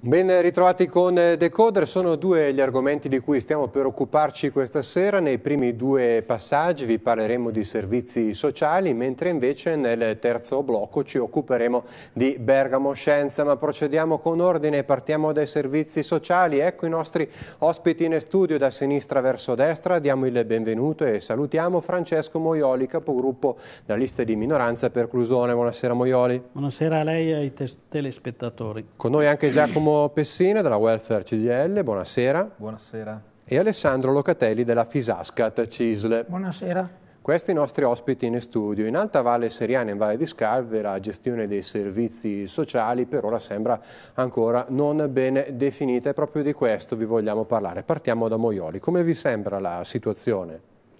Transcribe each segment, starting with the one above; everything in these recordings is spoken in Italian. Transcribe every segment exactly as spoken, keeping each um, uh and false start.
Ben ritrovati con Decoder, sono due gli argomenti di cui stiamo per occuparci questa sera. Nei primi due passaggi vi parleremo di servizi sociali, mentre invece nel terzo blocco ci occuperemo di Bergamo Scienza. Ma procediamo con ordine, partiamo dai servizi sociali. Ecco i nostri ospiti in studio da sinistra verso destra. Diamo il benvenuto e salutiamo Francesco Moioli, capogruppo della lista di minoranza per Clusone. Buonasera Moioli. Buonasera a lei e ai telespettatori. Con noi anche Giacomo Pessina della Welfare C D L, buonasera. Buonasera. E Alessandro Locatelli della Fisascat Cisle. Buonasera. Questi i nostri ospiti in studio. In Alta Valle Seriana e in Valle di Scalve la gestione dei servizi sociali per ora sembra ancora non ben definita e proprio di questo vi vogliamo parlare. Partiamo da Moioli. Come vi sembra la situazione?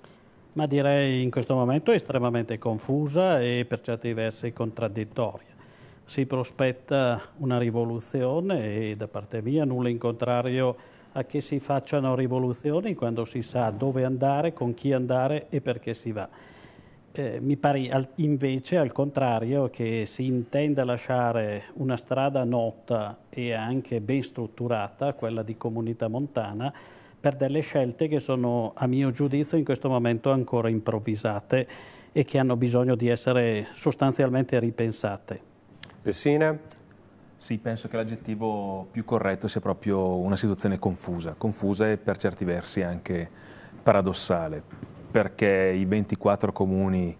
Ma direi in questo momento estremamente confusa e per certi versi contraddittoria. Si prospetta una rivoluzione e da parte mia nulla in contrario a che si facciano rivoluzioni quando si sa dove andare, con chi andare e perché si va. Eh, mi pare invece al contrario che si intenda lasciare una strada nota e anche ben strutturata, quella di Comunità Montana, per delle scelte che sono a mio giudizio in questo momento ancora improvvisate e che hanno bisogno di essere sostanzialmente ripensate. Pessina? Sì, penso che l'aggettivo più corretto sia proprio una situazione confusa, confusa e per certi versi anche paradossale, perché i ventiquattro comuni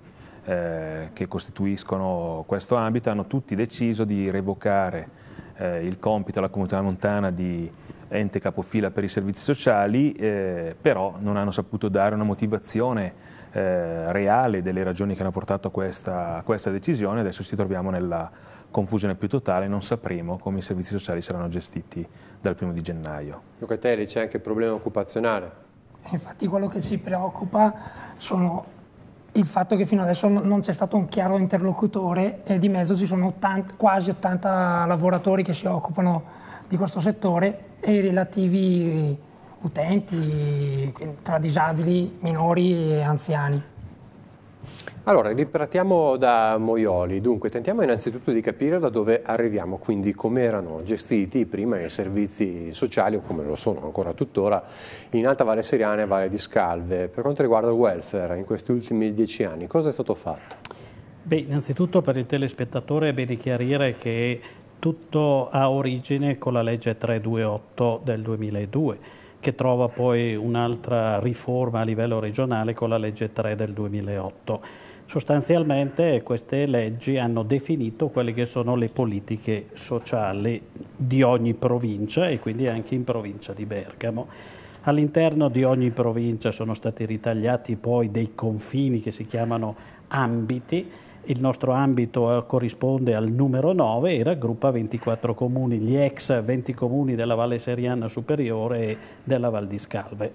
eh, che costituiscono questo ambito hanno tutti deciso di revocare eh, il compito alla Comunità Montana di ente capofila per i servizi sociali, eh, però non hanno saputo dare una motivazione eh, reale delle ragioni che hanno portato a questa, a questa decisione. Adesso ci troviamo nella confusione più totale, non sapremo come i servizi sociali saranno gestiti dal primo di gennaio. Locatelli, c'è anche il problema occupazionale. Infatti quello che ci preoccupa sono il fatto che fino adesso non c'è stato un chiaro interlocutore e di mezzo ci sono ottanta, quasi ottanta lavoratori che si occupano di questo settore e i relativi utenti tra disabili, minori e anziani. Allora, ripartiamo da Moioli. Dunque, tentiamo innanzitutto di capire da dove arriviamo, quindi come erano gestiti prima i servizi sociali, o come lo sono ancora tuttora, in Alta Valle Seriana e Valle di Scalve. Per quanto riguarda il welfare, in questi ultimi dieci anni, cosa è stato fatto? Beh, innanzitutto per il telespettatore è bene chiarire che tutto ha origine con la legge trecentoventotto del duemiladue, che trova poi un'altra riforma a livello regionale con la legge tre del duemilaotto. Sostanzialmente queste leggi hanno definito quelle che sono le politiche sociali di ogni provincia e quindi anche in provincia di Bergamo. All'interno di ogni provincia sono stati ritagliati poi dei confini che si chiamano ambiti. Il nostro ambito corrisponde al numero nove e raggruppa ventiquattro comuni, gli ex venti comuni della Valle Seriana Superiore e della Val di Scalve.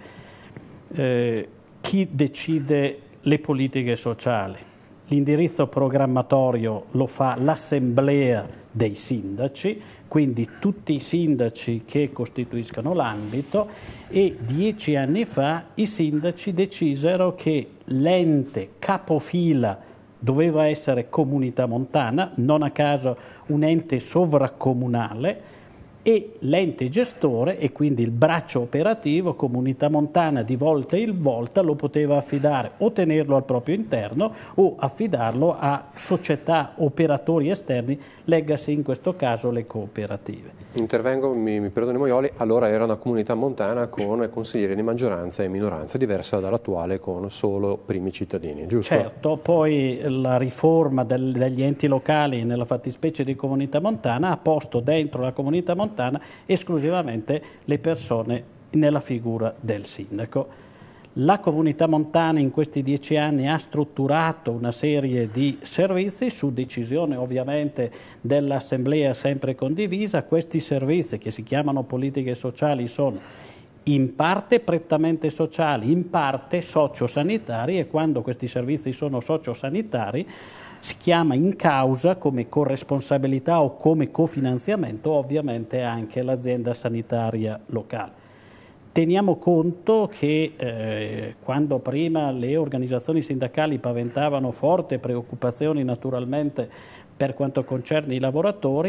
Eh, chi decide le politiche sociali? L'indirizzo programmatorio lo fa l'assemblea dei sindaci, quindi tutti i sindaci che costituiscono l'ambito, e dieci anni fa i sindaci decisero che l'ente capofila doveva essere Comunità Montana, non a caso un ente sovracomunale, e l'ente gestore e quindi il braccio operativo Comunità Montana di volta in volta lo poteva affidare o tenerlo al proprio interno o affidarlo a società operatori esterni, leggasi in questo caso le cooperative. Intervengo, mi, mi perdoni Moioli, allora era una Comunità Montana con consiglieri di maggioranza e minoranza, diversa dall'attuale con solo primi cittadini, giusto? Certo, poi la riforma del, degli enti locali nella fattispecie di Comunità Montana ha posto dentro la Comunità Montana esclusivamente le persone nella figura del sindaco. La Comunità Montana in questi dieci anni ha strutturato una serie di servizi su decisione ovviamente dell'assemblea sempre condivisa. Questi servizi, che si chiamano politiche sociali, sono in parte prettamente sociali, in parte sociosanitari, e quando questi servizi sono sociosanitari si chiama in causa come corresponsabilità o come cofinanziamento ovviamente anche l'azienda sanitaria locale. Teniamo conto che eh, quando prima le organizzazioni sindacali paventavano forti preoccupazioni naturalmente per quanto concerne i lavoratori,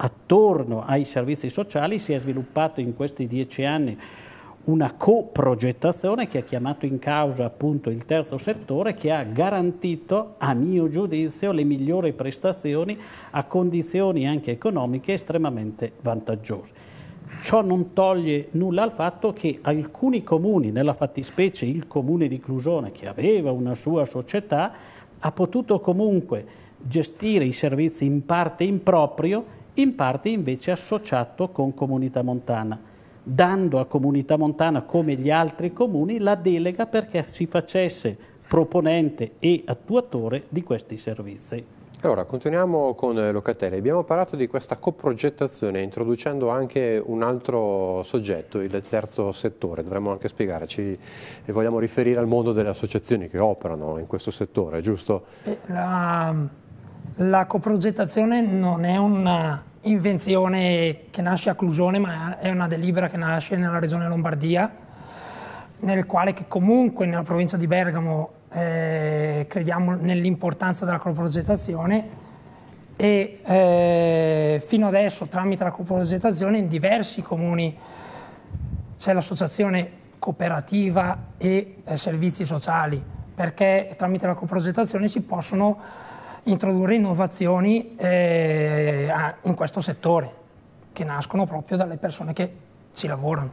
attorno ai servizi sociali si è sviluppato in questi dieci anni una coprogettazione che ha chiamato in causa appunto il terzo settore, che ha garantito, a mio giudizio, le migliori prestazioni a condizioni anche economiche estremamente vantaggiose. Ciò non toglie nulla al fatto che alcuni comuni, nella fattispecie il comune di Clusone, che aveva una sua società, ha potuto comunque gestire i servizi in parte in proprio, in parte invece associato con Comunità Montana, dando a Comunità Montana, come gli altri comuni, la delega perché si facesse proponente e attuatore di questi servizi. Allora, continuiamo con Locatelli. Abbiamo parlato di questa coprogettazione introducendo anche un altro soggetto, il terzo settore. Dovremmo anche spiegarci e vogliamo riferire al mondo delle associazioni che operano in questo settore, giusto? La, la coprogettazione non è una invenzione che nasce a Clusone, ma è una delibera che nasce nella regione Lombardia, nel quale che comunque nella provincia di Bergamo eh, crediamo nell'importanza della coprogettazione e eh, fino adesso tramite la coprogettazione in diversi comuni c'è l'associazione cooperativa e eh, servizi sociali, perché tramite la coprogettazione si possono introdurre innovazioni eh, in questo settore, che nascono proprio dalle persone che ci lavorano.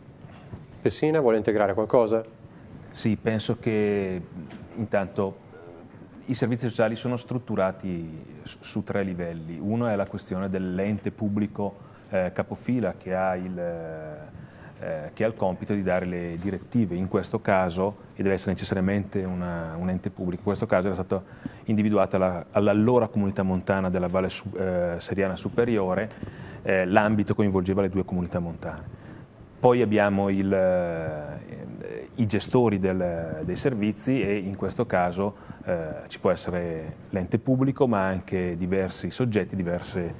Pessina vuole integrare qualcosa? Sì, penso che intanto i servizi sociali sono strutturati su, su tre livelli. Uno è la questione dell'ente pubblico eh, capofila che ha il... Eh, Eh, che ha il compito di dare le direttive. In questo caso, e deve essere necessariamente una, un ente pubblico, in questo caso era stata individuata la, all'allora Comunità Montana della Valle su, eh, Seriana Superiore, eh, l'ambito coinvolgeva le due comunità montane. Poi abbiamo il, eh, i gestori del, dei servizi e in questo caso eh, ci può essere l'ente pubblico ma anche diversi soggetti, diverse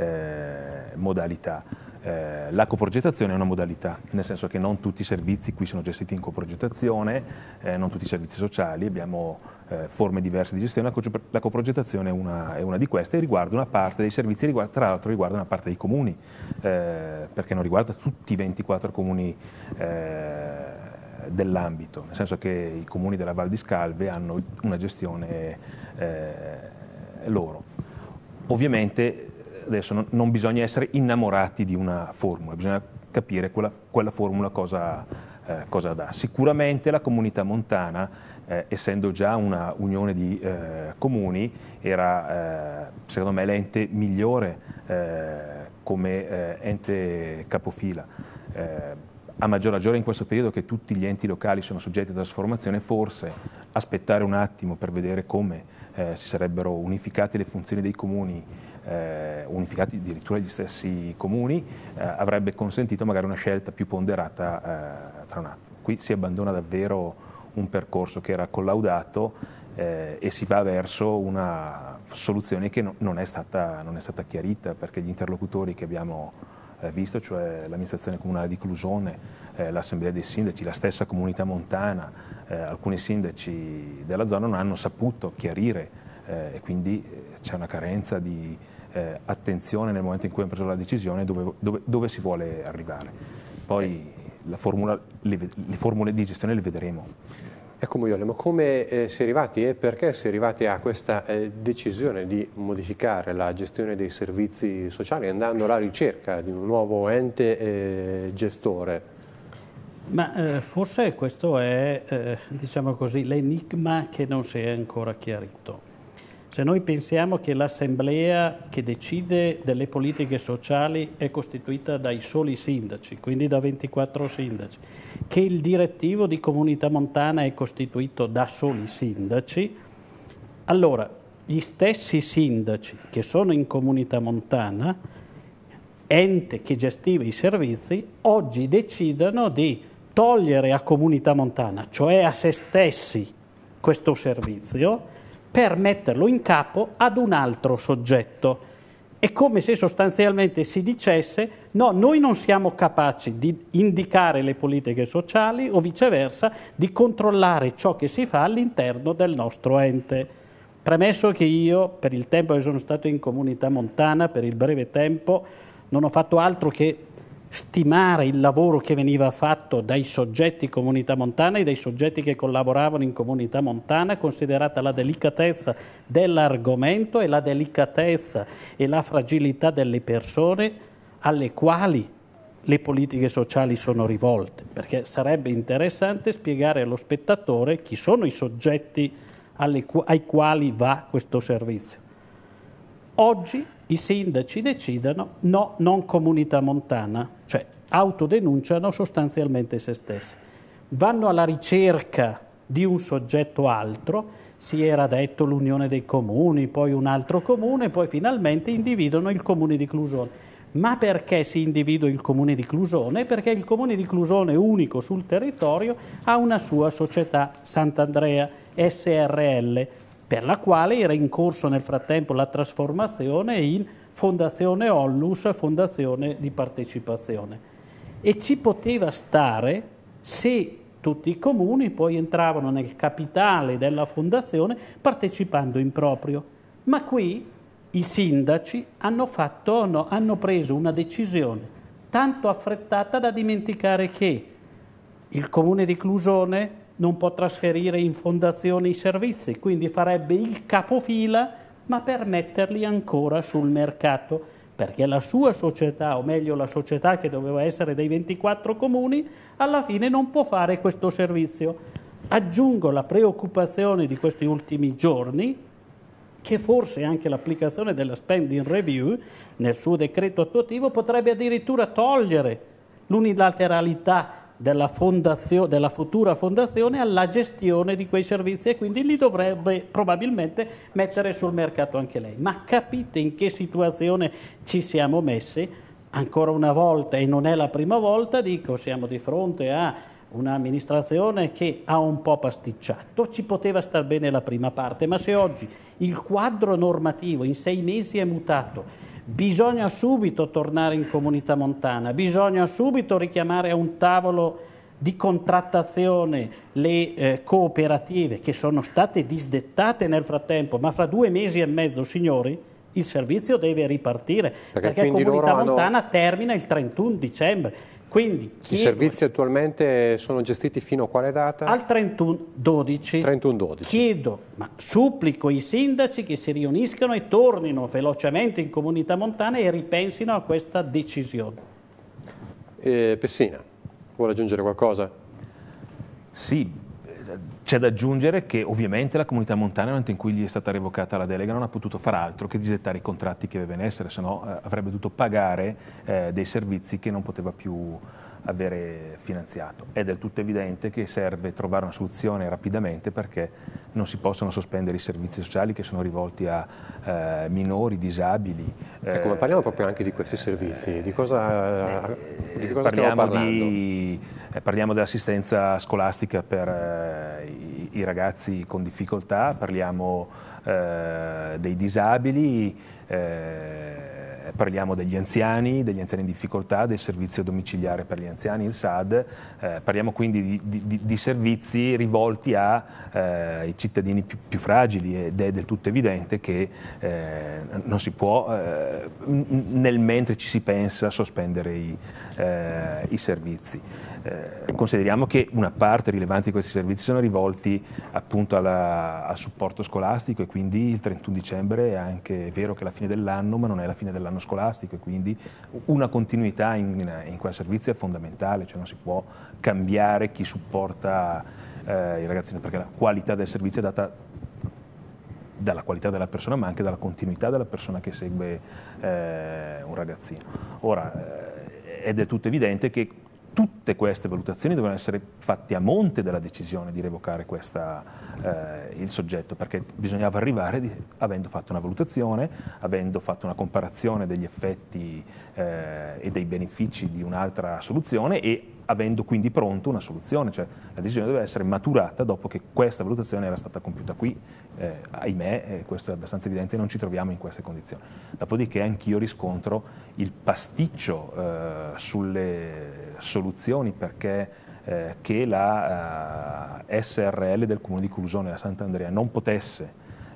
eh, modalità. Eh, la coprogettazione è una modalità, nel senso che non tutti i servizi qui sono gestiti in coprogettazione, eh, non tutti i servizi sociali, abbiamo eh, forme diverse di gestione, la, co la coprogettazione è una, è una di queste e riguarda una parte dei servizi, riguarda, tra l'altro riguarda una parte dei comuni, eh, perché non riguarda tutti i ventiquattro comuni eh, dell'ambito, nel senso che i comuni della Val di Scalve hanno una gestione eh, loro. Ovviamente adesso non, non bisogna essere innamorati di una formula, bisogna capire quella, quella formula cosa, eh, cosa dà. Sicuramente la Comunità Montana, eh, essendo già una unione di eh, comuni, era eh, secondo me l'ente migliore eh, come eh, ente capofila. Eh, a maggior ragione in questo periodo che tutti gli enti locali sono soggetti a trasformazione, forse aspettare un attimo per vedere come eh, si sarebbero unificate le funzioni dei comuni, Eh, unificati addirittura gli stessi comuni, eh, avrebbe consentito magari una scelta più ponderata eh, tra un attimo. Qui si abbandona davvero un percorso che era collaudato eh, e si va verso una soluzione che no, non, è stata, non è stata chiarita, perché gli interlocutori che abbiamo eh, visto, cioè l'amministrazione comunale di Clusone, eh, l'assemblea dei sindaci, la stessa Comunità Montana, eh, alcuni sindaci della zona non hanno saputo chiarire eh, e quindi eh, c'è una carenza di Eh, attenzione nel momento in cui hanno preso la decisione dove, dove, dove si vuole arrivare. Poi la formula, le, le formule di gestione le vedremo. Ecco Muioli, ma come eh, si è arrivati e perché si è arrivati a questa eh, decisione di modificare la gestione dei servizi sociali andando alla ricerca di un nuovo ente eh, gestore? Ma eh, forse questo è, eh, diciamo così, l'enigma che non si è ancora chiarito. Se noi pensiamo che l'assemblea che decide delle politiche sociali è costituita dai soli sindaci, quindi da ventiquattro sindaci, che il direttivo di Comunità Montana è costituito da soli sindaci, allora gli stessi sindaci che sono in Comunità Montana, ente che gestiva i servizi, oggi decidono di togliere a Comunità Montana, cioè a se stessi, questo servizio, per metterlo in capo ad un altro soggetto. È come se sostanzialmente si dicesse no, noi non siamo capaci di indicare le politiche sociali o viceversa di controllare ciò che si fa all'interno del nostro ente. Premesso che io, per il tempo che sono stato in Comunità Montana, per il breve tempo, non ho fatto altro che stimare il lavoro che veniva fatto dai soggetti Comunità Montana e dai soggetti che collaboravano in Comunità Montana, considerata la delicatezza dell'argomento e la delicatezza e la fragilità delle persone alle quali le politiche sociali sono rivolte, perché sarebbe interessante spiegare allo spettatore chi sono i soggetti alle, ai quali va questo servizio. Oggi i sindaci decidono no, non Comunità Montana, cioè autodenunciano sostanzialmente se stessi. Vanno alla ricerca di un soggetto altro, si era detto l'Unione dei Comuni, poi un altro comune, poi finalmente individuano il Comune di Clusone. Ma perché si individua il Comune di Clusone? Perché il Comune di Clusone, unico sul territorio, ha una sua società, Sant'Andrea S R L, per la quale era in corso nel frattempo la trasformazione in Fondazione Onlus, Fondazione di Partecipazione. E ci poteva stare se tutti i comuni poi entravano nel capitale della fondazione partecipando in proprio. Ma qui i sindaci hanno, fatto, no, hanno preso una decisione tanto affrettata da dimenticare che il Comune di Clusone non può trasferire in fondazione i servizi, quindi farebbe il capofila, ma per metterli ancora sul mercato, perché la sua società, o meglio la società che doveva essere dei ventiquattro comuni, alla fine non può fare questo servizio. Aggiungo la preoccupazione di questi ultimi giorni, che forse anche l'applicazione della spending review nel suo decreto attuativo potrebbe addirittura togliere l'unilateralità della, fondazio- della futura fondazione alla gestione di quei servizi e quindi li dovrebbe probabilmente mettere sul mercato anche lei. Ma capite in che situazione ci siamo messi? Ancora una volta, e non è la prima volta, dico, siamo di fronte a un'amministrazione che ha un po' pasticciato, ci poteva star bene la prima parte, ma se oggi il quadro normativo in sei mesi è mutato, bisogna subito tornare in Comunità Montana, bisogna subito richiamare a un tavolo di contrattazione le eh, cooperative che sono state disdettate nel frattempo, ma fra due mesi e mezzo, signori, il servizio deve ripartire, perché, perché Comunità Montana hanno... termina il trentuno dicembre. Quindi chiedo, i servizi attualmente sono gestiti fino a quale data? Al trentuno dodici. trentuno dodici. Chiedo, ma supplico i sindaci che si riuniscano e tornino velocemente in Comunità Montana e ripensino a questa decisione. Eh, Pessina, vuole aggiungere qualcosa? Sì, c'è da aggiungere che ovviamente la Comunità Montana, nel momento in cui gli è stata revocata la delega, non ha potuto fare altro che disettare i contratti che aveva in essere, se no eh, avrebbe dovuto pagare eh, dei servizi che non poteva più avere finanziato. È del tutto evidente che serve trovare una soluzione rapidamente, perché non si possono sospendere i servizi sociali che sono rivolti a eh, minori, disabili. Ecco, ma parliamo proprio anche di questi servizi, di cosa, eh, di cosa parliamo stiamo parlando? Di, eh, parliamo dell'assistenza scolastica per eh, i, i ragazzi con difficoltà, parliamo eh, dei disabili, eh, parliamo degli anziani, degli anziani in difficoltà, del servizio domiciliare per gli anziani, il S A D, eh, parliamo quindi di, di, di servizi rivolti ai eh, cittadini più, più fragili, ed è del tutto evidente che eh, non si può, eh, nel mentre ci si pensa, sospendere i, eh, i servizi. Eh, consideriamo che una parte rilevante di questi servizi sono rivolti appunto alla, al supporto scolastico, e quindi il trentuno dicembre è anche vero che è la fine dell'anno, ma non è la fine dell'anno scolastico, e quindi una continuità in, in, in quel servizio è fondamentale, cioè non si può cambiare chi supporta eh, i ragazzini, perché la qualità del servizio è data dalla qualità della persona, ma anche dalla continuità della persona che segue eh, un ragazzino. Ora, eh, è del tutto evidente che tutte queste valutazioni devono essere fatte a monte della decisione di revocare questa, eh, il soggetto, perché bisognava arrivare di, avendo fatto una valutazione, avendo fatto una comparazione degli effetti eh, e dei benefici di un'altra soluzione, e avendo quindi pronto una soluzione, cioè la decisione deve essere maturata dopo che questa valutazione era stata compiuta. Qui, eh, ahimè, eh, questo è abbastanza evidente, non ci troviamo in queste condizioni. Dopodiché anch'io riscontro il pasticcio eh, sulle soluzioni, perché eh, che la eh, S R L del Comune di Clusone, la Sant'Andrea, non potesse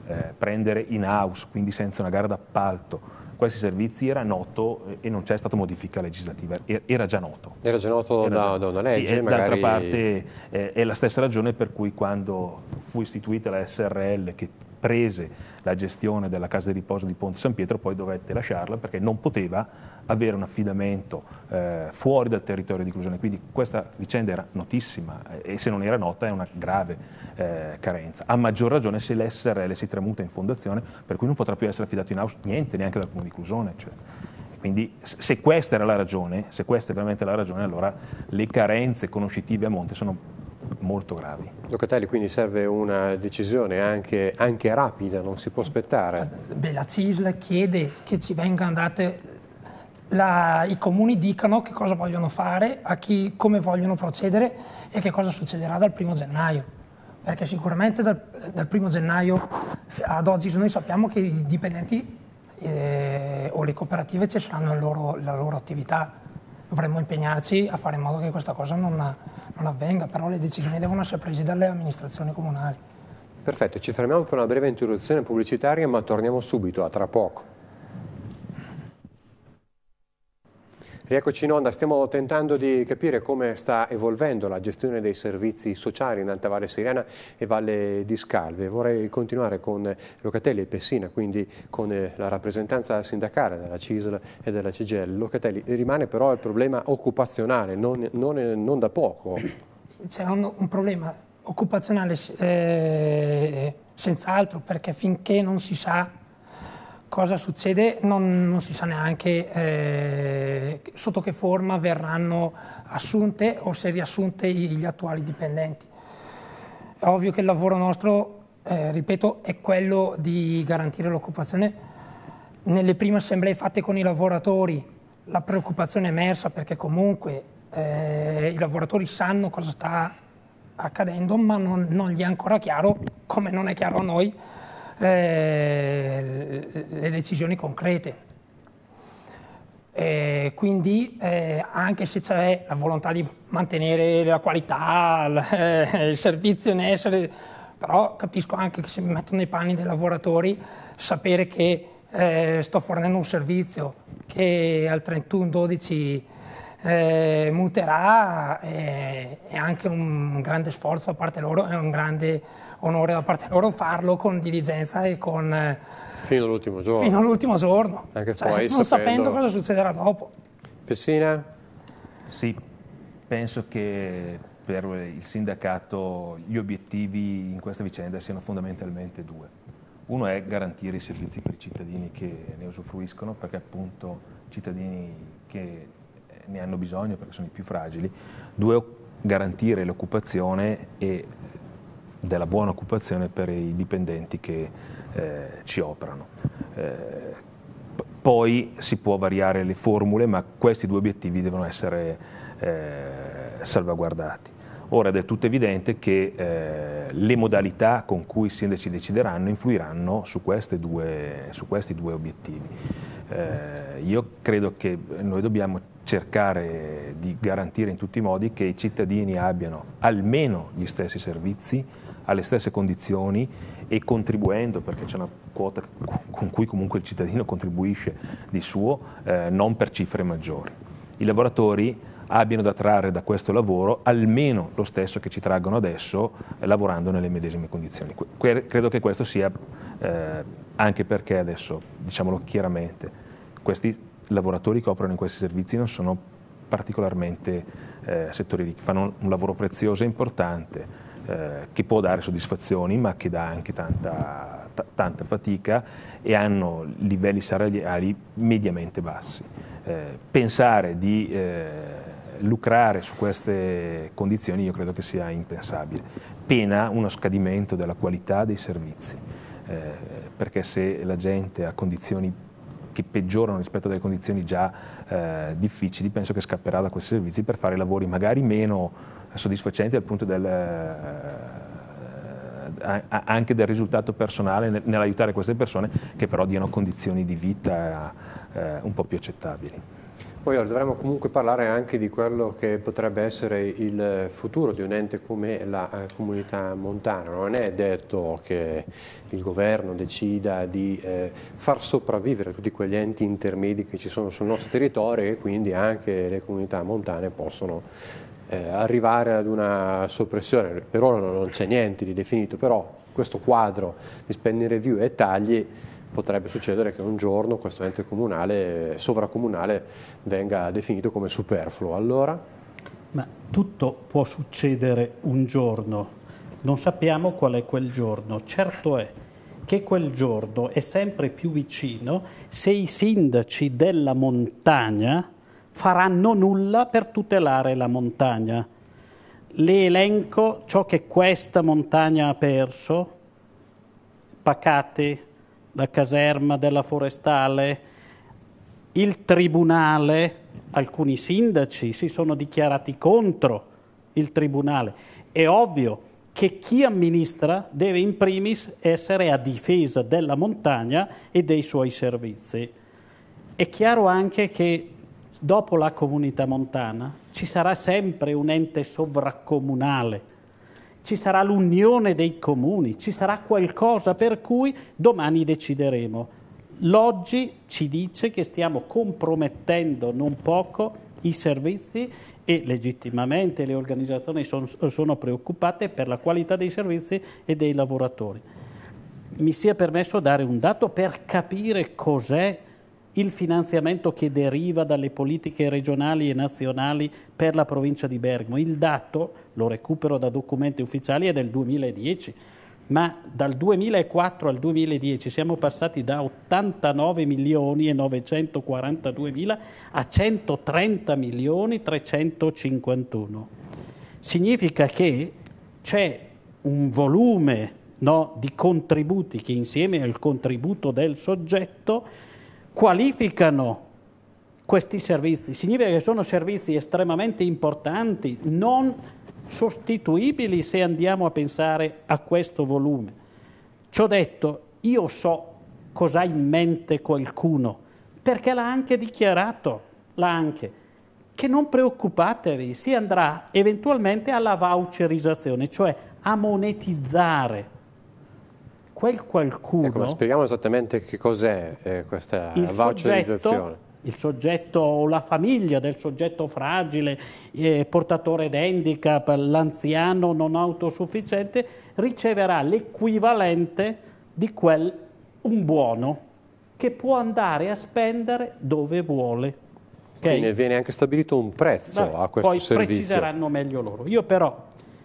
eh, prendere in house, quindi senza una gara d'appalto, questi servizi era noto e non c'è stata modifica legislativa, era già noto. Era già noto era da, già, da una legge? Sì, magari... D'altra parte eh, è la stessa ragione per cui quando fu istituita la S R L che prese la gestione della casa di riposo di Ponte San Pietro poi dovette lasciarla perché non poteva avere un affidamento eh, fuori dal territorio di inclusione, quindi questa vicenda era notissima eh, e se non era nota è una grave eh, carenza. A maggior ragione se l'S R L si tramuta in fondazione, per cui non potrà più essere affidato in house niente, neanche dal comune di inclusione. Cioè. Quindi se questa era la ragione, se questa è veramente la ragione, allora le carenze conoscitive a monte sono molto gravi. Locatelli, quindi serve una decisione anche, anche rapida, non si può aspettare. Beh, la C I S L chiede che ci vengano date, la, i comuni dicano che cosa vogliono fare, a chi, come vogliono procedere e che cosa succederà dal primo gennaio. Perché sicuramente dal, dal primo gennaio ad oggi noi sappiamo che i dipendenti eh, o le cooperative cesseranno la loro, la loro attività. Dovremmo impegnarci a fare in modo che questa cosa non, non avvenga, però le decisioni devono essere prese dalle amministrazioni comunali. Perfetto, ci fermiamo per una breve interruzione pubblicitaria, ma torniamo subito, a tra poco. Rieccoci in onda, stiamo tentando di capire come sta evolvendo la gestione dei servizi sociali in Alta Valle Seriana e Valle di Scalve. Vorrei continuare con Locatelli e Pessina, quindi con la rappresentanza sindacale della C I S L e della C G I L. Locatelli, rimane però il problema occupazionale, non, non, non da poco. C'è un, un problema occupazionale eh, senz'altro, perché finché non si sa cosa succede non, non si sa neanche eh, sotto che forma verranno assunte o se riassunte gli attuali dipendenti. È ovvio che il lavoro nostro, eh, ripeto, è quello di garantire l'occupazione. Nelle prime assemblee fatte con i lavoratori la preoccupazione è emersa perché comunque eh, i lavoratori sanno cosa sta accadendo, ma non, non gli è ancora chiaro, come non è chiaro a noi, Eh, le decisioni concrete. E quindi eh, anche se c'è la volontà di mantenere la qualità, l, eh, il servizio in essere, però capisco anche che se mi metto nei panni dei lavoratori, sapere che eh, sto fornendo un servizio che al trentuno dodici eh, muterà è, è anche un grande sforzo da parte loro, è un grande onore da parte loro farlo con diligenza e con fino all'ultimo giorno. Fino all'ultimo giorno, Anche cioè, poi non sapendo... sapendo cosa succederà dopo. Pessina? Sì, penso che per il sindacato gli obiettivi in questa vicenda siano fondamentalmente due. Uno è garantire i servizi per i cittadini che ne usufruiscono, perché appunto cittadini che ne hanno bisogno perché sono i più fragili. Due, garantire l'occupazione e della buona occupazione per i dipendenti che eh, ci operano. Eh, poi si può variare le formule, ma questi due obiettivi devono essere eh, salvaguardati. Ora è del tutto evidente che eh, le modalità con cui i sindaci decideranno influiranno su, queste due, su questi due obiettivi. Eh, io credo che noi dobbiamo cercare di garantire in tutti i modi che i cittadini abbiano almeno gli stessi servizi, alle stesse condizioni e contribuendo, perché c'è una quota con cui comunque il cittadino contribuisce di suo, eh, non per cifre maggiori. I lavoratori abbiano da trarre da questo lavoro almeno lo stesso che ci traggono adesso eh, lavorando nelle medesime condizioni. Que- credo che questo sia, eh, anche perché adesso, diciamolo chiaramente, questi lavoratori che operano in questi servizi non sono particolarmente eh, settori ricchi, fanno un lavoro prezioso e importante, Eh, che può dare soddisfazioni ma che dà anche tanta, t- tanta fatica e hanno livelli salariali mediamente bassi. Eh, pensare di eh, lucrare su queste condizioni io credo che sia impensabile, pena uno scadimento della qualità dei servizi, eh, perché se la gente ha condizioni che peggiorano rispetto alle condizioni già eh, difficili, penso che scapperà da questi servizi per fare lavori magari meno soddisfacenti dal punto del, eh, anche del risultato personale nell'aiutare queste persone, che però diano condizioni di vita eh, un po' più accettabili. Poi dovremmo comunque parlare anche di quello che potrebbe essere il futuro di un ente come la eh, Comunità Montana. Non è detto che il governo decida di eh, far sopravvivere tutti quegli enti intermedi che ci sono sul nostro territorio e quindi anche le comunità montane possono eh, arrivare ad una soppressione. Per ora non c'è niente di definito, però questo quadro di spending review e tagli potrebbe succedere che un giorno questo ente comunale, sovracomunale, venga definito come superfluo. Allora? Ma tutto può succedere un giorno, non sappiamo qual è quel giorno. Certo è che quel giorno è sempre più vicino se i sindaci della montagna faranno nulla per tutelare la montagna. Le elenco ciò che questa montagna ha perso: Pacate, la caserma della forestale, il tribunale. Alcuni sindaci si sono dichiarati contro il tribunale. È ovvio che chi amministra deve in primis essere a difesa della montagna e dei suoi servizi. È chiaro anche che dopo la comunità montana ci sarà sempre un ente sovracomunale, ci sarà l'unione dei comuni, ci sarà qualcosa per cui domani decideremo. L'oggi ci dice che stiamo compromettendo non poco i servizi e legittimamente le organizzazioni son, sono preoccupate per la qualità dei servizi e dei lavoratori. Mi sia permesso dare un dato per capire cos'è il finanziamento che deriva dalle politiche regionali e nazionali per la provincia di Bergamo. Il dato, lo recupero da documenti ufficiali, è del duemiladieci, ma dal duemilaquattro al duemiladieci siamo passati da ottantanove milioni e novecentoquarantadue mila a centotrenta milioni trecentocinquantuno. Significa che c'è un volume, no, di contributi che insieme al contributo del soggetto qualificano questi servizi. Significa che sono servizi estremamente importanti, non sostituibili se andiamo a pensare a questo volume. Ciò detto, io so cosa ha in mente qualcuno, perché l'ha anche dichiarato, l'ha anche, che non preoccupatevi, si andrà eventualmente alla voucherizzazione, cioè a monetizzare. Quel qualcuno... Ecco, ma spieghiamo esattamente che cos'è eh, questa il voucherizzazione. Soggetto, il soggetto o la famiglia del soggetto fragile, eh, portatore d'handicap, l'anziano non autosufficiente, riceverà l'equivalente di quel un buono che può andare a spendere dove vuole. Okay? Quindi viene anche stabilito un prezzo Vabbè, a questo poi servizio. Poi preciseranno meglio loro. Io però,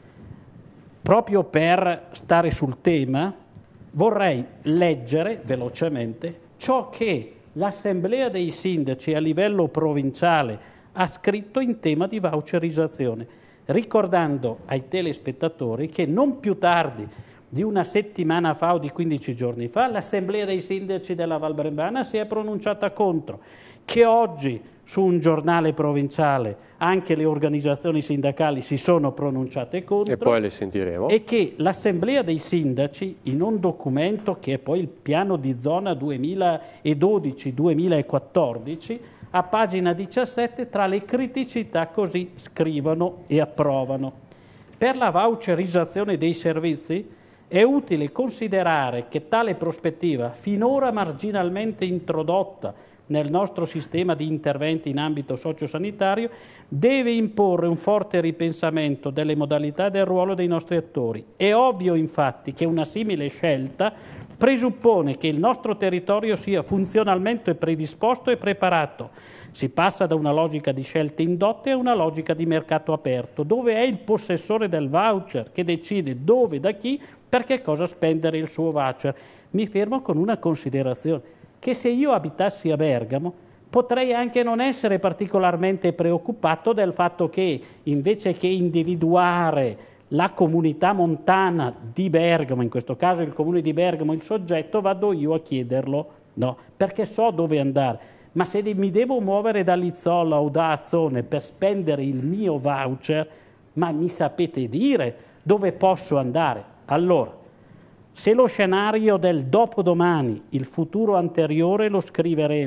proprio per stare sul tema, vorrei leggere velocemente ciò che l'Assemblea dei Sindaci a livello provinciale ha scritto in tema di voucherizzazione, ricordando ai telespettatori che non più tardi di una settimana fa o di quindici giorni fa l'Assemblea dei Sindaci della Val Brembana si è pronunciata contro, che oggi su un giornale provinciale anche le organizzazioni sindacali si sono pronunciate contro e poi le sentiremo, e che l'Assemblea dei Sindaci in un documento che è poi il piano di zona duemiladodici duemilaquattordici a pagina diciassette tra le criticità così scrivono e approvano. Per la voucherizzazione dei servizi è utile considerare che tale prospettiva, finora marginalmente introdotta nel nostro sistema di interventi in ambito sociosanitario, deve imporre un forte ripensamento delle modalità e del ruolo dei nostri attori. È ovvio infatti che una simile scelta presuppone che il nostro territorio sia funzionalmente predisposto e preparato. Si passa da una logica di scelte indotte a una logica di mercato aperto, dove è il possessore del voucher che decide dove, da chi, per che cosa spendere il suo voucher. Mi fermo con una considerazione, che se io abitassi a Bergamo potrei anche non essere particolarmente preoccupato del fatto che invece che individuare la comunità montana di Bergamo, in questo caso il comune di Bergamo, il soggetto, vado io a chiederlo, no, perché so dove andare. Ma se mi devo muovere da Lizzola o da Azzone per spendere il mio voucher, ma mi sapete dire dove posso andare? Allora, se lo scenario del dopodomani, il futuro anteriore, lo scriveremo,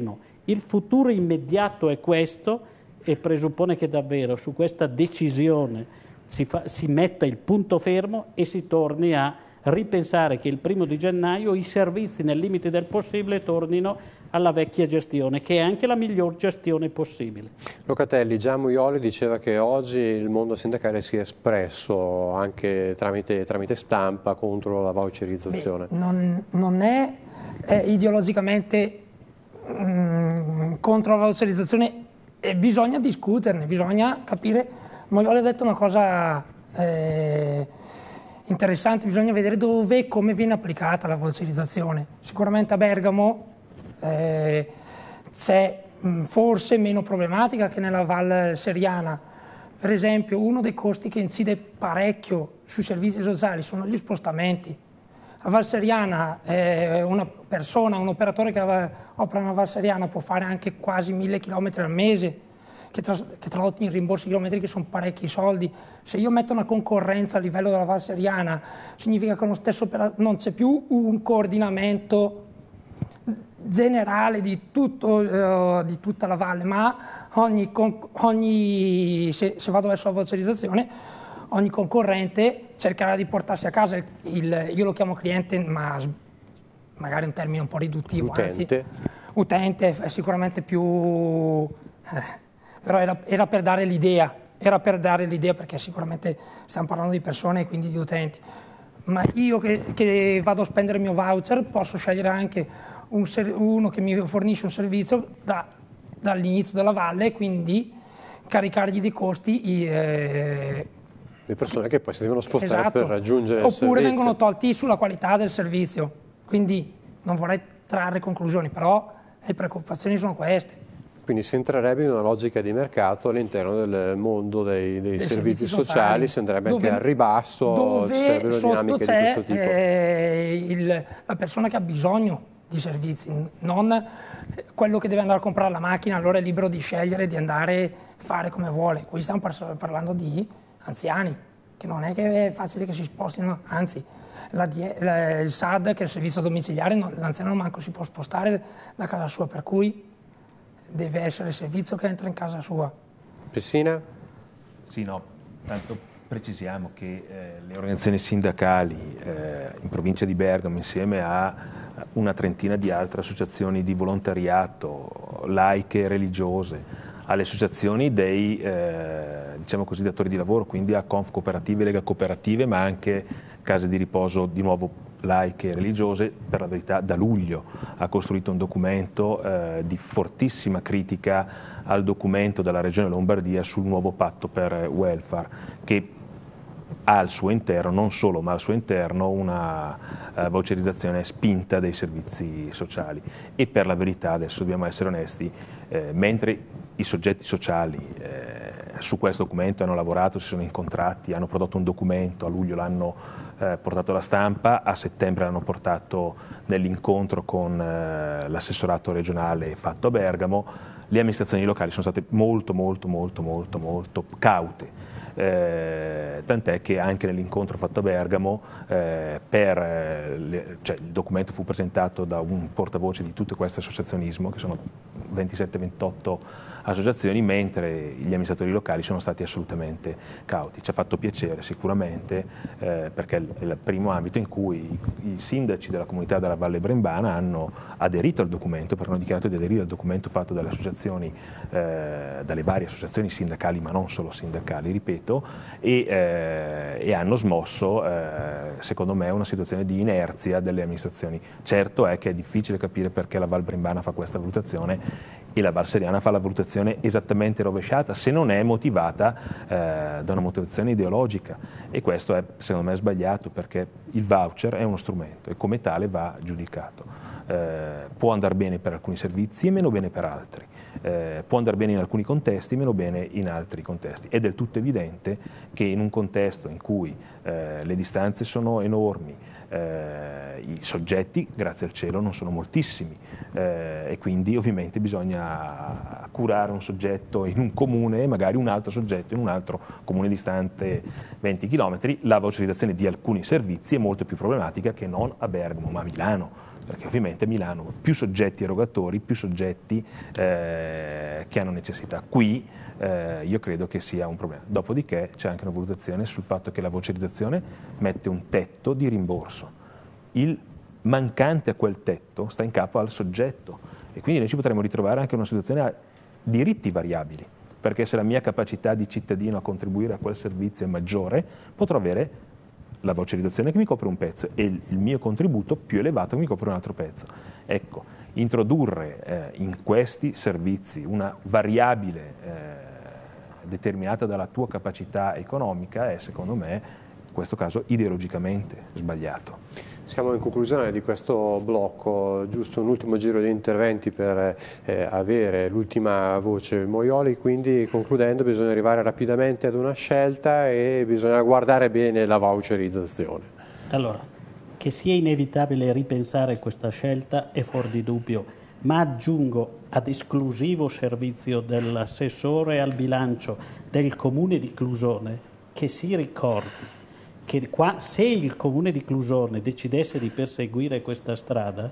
Il futuro immediato è questo e presuppone che davvero su questa decisione si, fa, si metta il punto fermo e si torni a ripensare che il primo di gennaio i servizi nel limite del possibile tornino alla vecchia gestione, che è anche la miglior gestione possibile. Locatelli, già Muioli diceva che oggi il mondo sindacale si è espresso anche tramite, tramite stampa contro la voucherizzazione. Beh, non, non è, è ideologicamente mh, contro la voucherizzazione, e bisogna discuterne, bisogna capire. Muioli ha detto una cosa eh, interessante, bisogna vedere dove e come viene applicata la voucherizzazione. Sicuramente a Bergamo Eh, c'è mh, forse meno problematica che nella Val Seriana. Per esempio, uno dei costi che incide parecchio sui servizi sociali sono gli spostamenti. A Val Seriana eh, una persona, un operatore che opera nella Val Seriana può fare anche quasi mille chilometri al mese, che, tras- che tradotti in rimborsi chilometrici sono parecchi soldi. Se io metto una concorrenza a livello della Val Seriana, significa che lo stesso operatore non c'è più un coordinamento generale di, tutto, uh, di tutta la valle, ma ogni, ogni se, se vado verso la voucherizzazione, ogni concorrente cercherà di portarsi a casa il, il io lo chiamo cliente, ma magari un termine un po' riduttivo, utente, anzi, utente è sicuramente più, eh, però era, era per dare l'idea, era per dare l'idea perché sicuramente stiamo parlando di persone e quindi di utenti, ma io che, che vado a spendere il mio voucher posso scegliere anche Un uno che mi fornisce un servizio da, dall'inizio della valle e quindi caricargli di costi eh, le persone che poi si devono spostare esatto. per raggiungere il oppure servizio. vengono tolti sulla qualità del servizio, quindi non vorrei trarre conclusioni, però le preoccupazioni sono queste. Quindi si entrerebbe in una logica di mercato all'interno del mondo dei, dei servizi, servizi sociali, sociali, si andrebbe dove, anche al ribasso, dove ci sarebbero dinamiche di questo tipo. Eh, il, la persona che ha bisogno di servizi, non quello che deve andare a comprare la macchina, allora è libero di scegliere di andare a fare come vuole. Qui stiamo parlando di anziani, che non è che è facile che si spostino, anzi la, la, il S A D, che è il servizio domiciliare, non, l'anziano manco si può spostare da casa sua, per cui deve essere il servizio che entra in casa sua. Pessina? Sì, no, tanto precisiamo che eh, le organizzazioni sindacali eh, in provincia di Bergamo, insieme a una trentina di altre associazioni di volontariato, laiche e religiose, alle associazioni dei eh, diciamo così, datori di lavoro, quindi a Conf Cooperative, Lega Cooperative, ma anche case di riposo di nuovo laiche e religiose, per la verità da luglio ha costruito un documento eh, di fortissima critica al documento della Regione Lombardia sul nuovo patto per welfare, che ha al suo interno, non solo, ma al suo interno una uh, voucherizzazione spinta dei servizi sociali. E per la verità, adesso dobbiamo essere onesti, eh, mentre i soggetti sociali eh, su questo documento hanno lavorato, si sono incontrati, hanno prodotto un documento, a luglio l'hanno eh, portato alla stampa, a settembre l'hanno portato nell'incontro con eh, l'assessorato regionale fatto a Bergamo, le amministrazioni locali sono state molto, molto, molto, molto, molto caute. Eh, tant'è che anche nell'incontro fatto a Bergamo eh, per, eh, le, cioè, il documento fu presentato da un portavoce di tutte queste associazionismo, che sono ventisette ventotto associazioni, mentre gli amministratori locali sono stati assolutamente cauti. Ci ha fatto piacere sicuramente eh, perché è il primo ambito in cui i, i sindaci della comunità della Valle Brembana hanno aderito al documento, perché hanno dichiarato di aderire al documento fatto dalle associazioni, eh, dalle varie associazioni sindacali, ma non solo sindacali, ripeto, e, eh, e hanno smosso, eh, secondo me, una situazione di inerzia delle amministrazioni. Certo è che è difficile capire perché la Val Brembana fa questa valutazione e la Val Seriana fa la valutazione esattamente rovesciata, se non è motivata eh, da una motivazione ideologica, e questo è secondo me sbagliato, perché il voucher è uno strumento e come tale va giudicato. Eh, può andare bene per alcuni servizi e meno bene per altri. Eh, può andare bene in alcuni contesti, meno bene in altri contesti. È del tutto evidente che in un contesto in cui eh, le distanze sono enormi, eh, i soggetti, grazie al cielo, non sono moltissimi eh, e quindi ovviamente bisogna curare un soggetto in un comune e magari un altro soggetto in un altro comune distante venti chilometri. La voucherizzazione di alcuni servizi è molto più problematica che non a Bergamo, ma a Milano, perché ovviamente Milano ha più soggetti erogatori, più soggetti eh, che hanno necessità. Qui eh, io credo che sia un problema. Dopodiché c'è anche una valutazione sul fatto che la voucherizzazione mette un tetto di rimborso. Il mancante a quel tetto sta in capo al soggetto e quindi noi ci potremmo ritrovare anche in una situazione a diritti variabili, perché se la mia capacità di cittadino a contribuire a quel servizio è maggiore, potrò avere la voucherizzazione che mi copre un pezzo e il, il mio contributo più elevato che mi copre un altro pezzo. Ecco, introdurre eh, in questi servizi una variabile eh, determinata dalla tua capacità economica è, secondo me, in questo caso ideologicamente sbagliato. Siamo in conclusione di questo blocco, giusto un ultimo giro di interventi per eh, avere l'ultima voce Moioli, quindi concludendo bisogna arrivare rapidamente ad una scelta e bisogna guardare bene la voucherizzazione. Allora, che sia inevitabile ripensare questa scelta è fuori di dubbio, ma aggiungo ad esclusivo servizio dell'assessore al bilancio del Comune di Clusone che si ricordi che qua, se il Comune di Clusone decidesse di perseguire questa strada,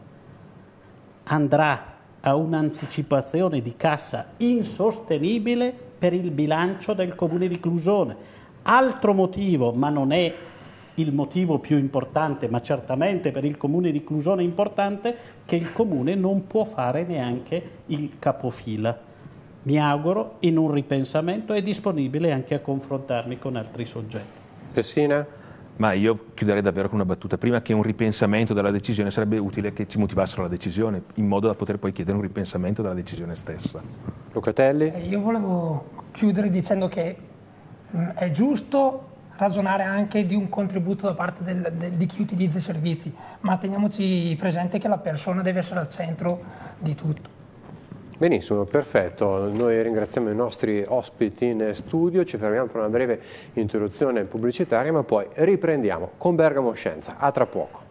andrà a un'anticipazione di cassa insostenibile per il bilancio del Comune di Clusone. Altro motivo, ma non è il motivo più importante, ma certamente per il Comune di Clusone è importante, che il Comune non può fare neanche il capofila. Mi auguro, in un ripensamento, è disponibile anche a confrontarmi con altri soggetti. Pessina? Ma io chiuderei davvero con una battuta. Prima che un ripensamento della decisione sarebbe utile che ci motivassero la decisione, in modo da poter poi chiedere un ripensamento della decisione stessa. Locatelli? Io volevo chiudere dicendo che mh, è giusto ragionare anche di un contributo da parte del, del, di chi utilizza i servizi, ma teniamoci presente che la persona deve essere al centro di tutto. Benissimo, perfetto. Noi ringraziamo i nostri ospiti in studio, ci fermiamo per una breve interruzione pubblicitaria, ma poi riprendiamo con Bergamo Scienza. A tra poco.